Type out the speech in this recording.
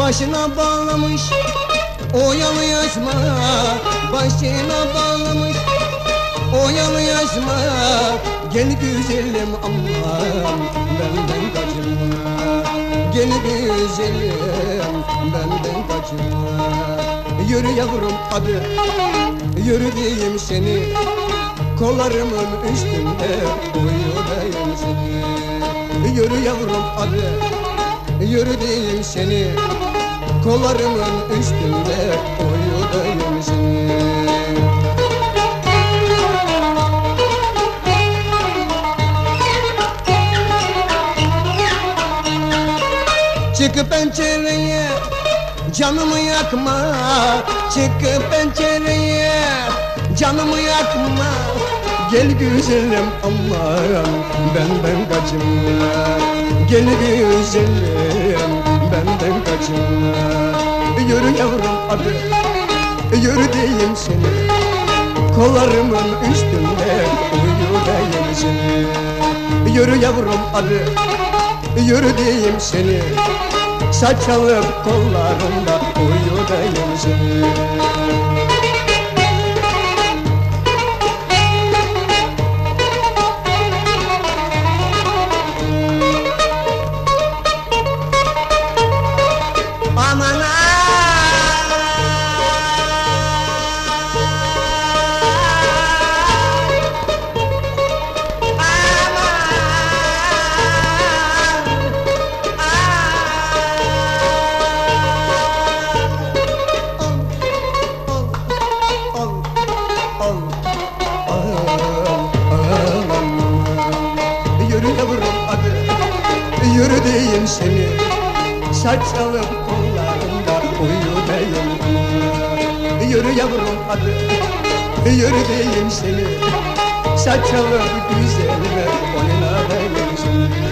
Başına bağlamış oyalı yazma, başına bağlamış oyalı yazma. Gel güzelim aman benden kaçırma, gel güzelim benden kaçırma. Yürü yavrum hadi, yürü diyeyim seni, kollarımın üstünde uyudayım seni. Yürü yavrum hadi, yürü diyeyim seni, kollarımın üstünde uyudayım seni. Çık pencereye, canımı yakma. Çık pencereye, canımı yakma. Gel güzelim aman benden kaçınma, gel güzelim benden kaçınma. Yürü yavrum hadi, yürü diyeyim seni, kollarımın üstünde uyudayım seni. Yürü yavrum hadi, yürü diyeyim seni, saç alıp kollarında uyudayım seni. Yürü yavrum hadi, yürü diyeyim seni, saç alıp kollarında uyudayım. Yürü yavrum hadi, yürü diyeyim seni, saç alıp güzelime oynadayım seni.